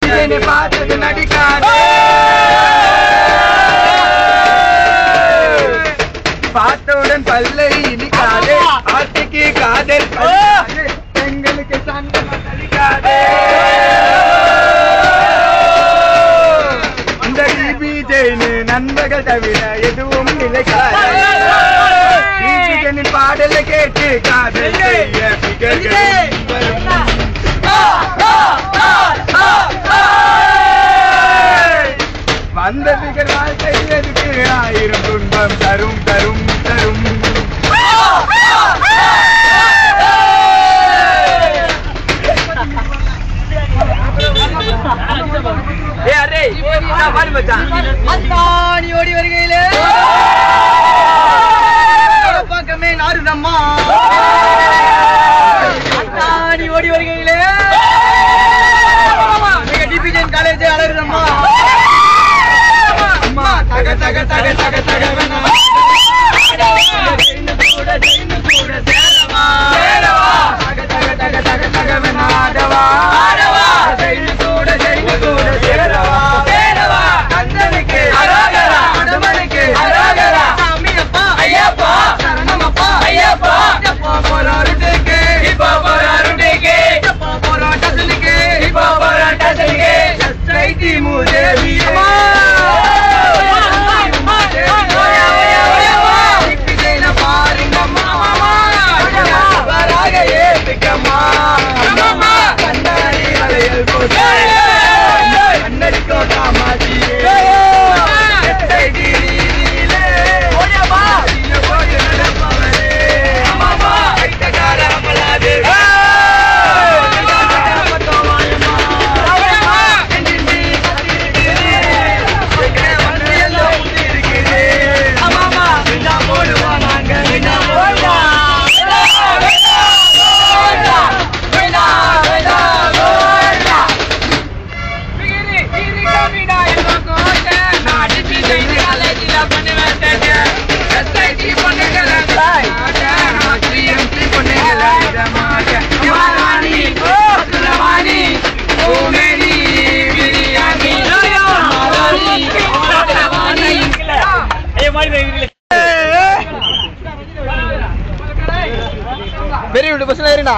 பார்த்தது நடிக்காதே பார்த்தவுடன் பல்லை இனிக்காதே ஆட்டுக்கு காதல் எங்களுக்கு சங்கமம் நடிக்காதே இந்த பிஜேன்னு நண்பர்கள் தவிர எதுவும் நிலைக்காதே பாடல கேட்டு காதல் வந்த பிகர் வாழ்க்கை எதுக்கு ஆயிரம் துன்பம் தரும் தரும் தரும் நீ ஓடி வருகையிலே பக்கமே நாருதம்மா நீ ஓடி வருகையிலே டிபிஜன் காலேஜ் அழகுதம்மா தக தக தக தக தக வெரி குட் பஸ் ஏறினா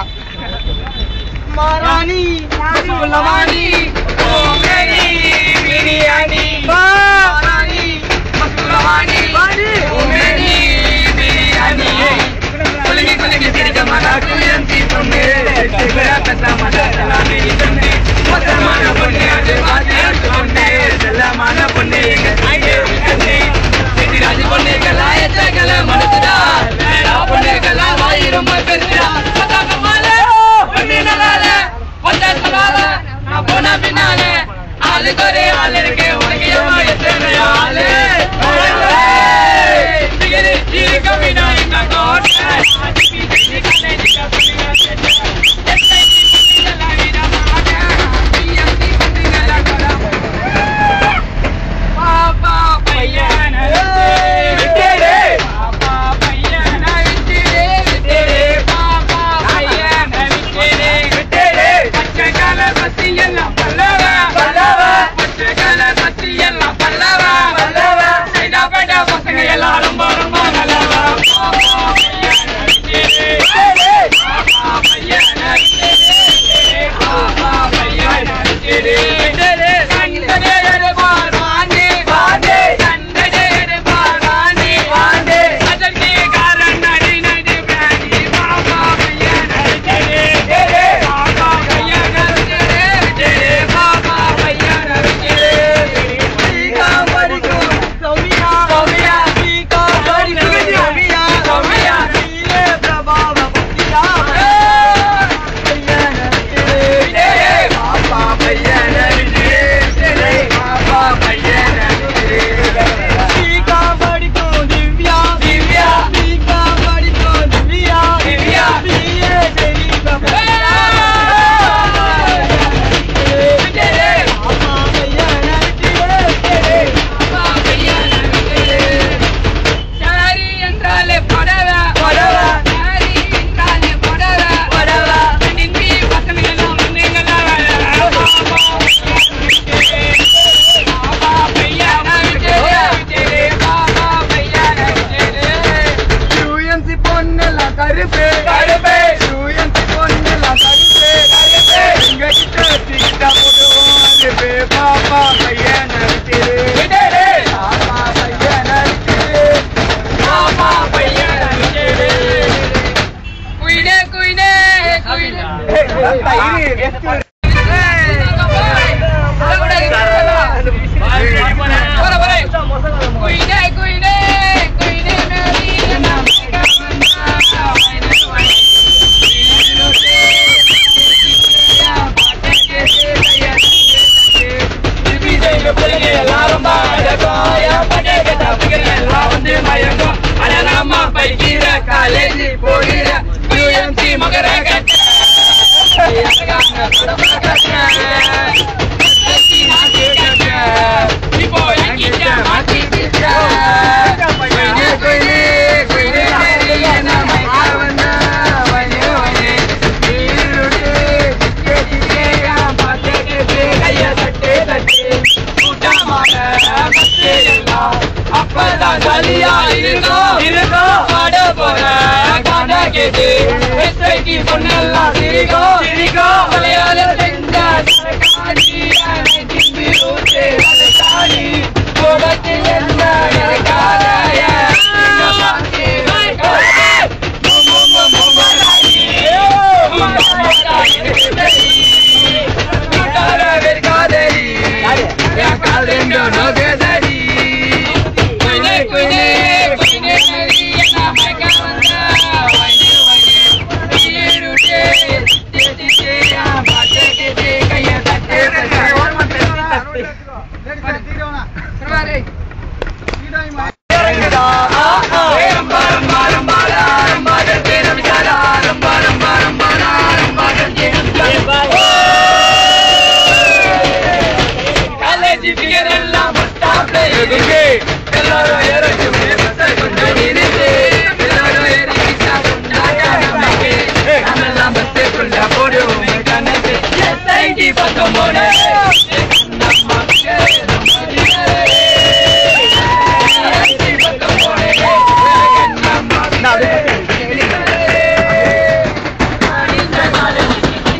மாராணி மசுலமானி ஓ மேரி பிரியாணி மாராணி மசுலமானி ஓ மேரி பிரியாணி குலகி குலகி சிரிக்க மாட்டா குயந்தி பொண்ணு சிவரா கத்தா மாட்டா எல்லாமே இதனே மதமான பொண்ணு அது வாதியா பொண்ணு செல்லமான பொண்ணு எங்க ஐயே கண்ணே சிராஜ் பொண்ணு கலாய ஜகல மனசுடா மேரா பொண்ணு கலா வாய் ரொம்ப பெருசா பதகமாலே பொண்ணு நலால வந்த சலால நான் போனா பின்னாலே ஆளு கோரே ஆளு இருக்கே உனக்கு ஏமா எத்தனை ஆளு சிகரி சிரி கவினா இந்த கோட்டை ஆதிக்கு சிரி கண்ணே நிக்க பொண்ணுங்க எல்லாரும் காலேஜி போகிற UMC மகர கட்ட இப்போ என்கிட்ட மாட்டிக்கிட்ட அப்பதான் ஜாலியா இருக்கும் பாட போற காண்டா கேட்டு எஸ்ஐக்கு பொண்ணெல்லாம் சிரிக்கும் மலையாள செஞ்ச கூடத்தில் என்ன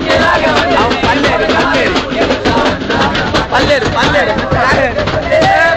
பல்லேரு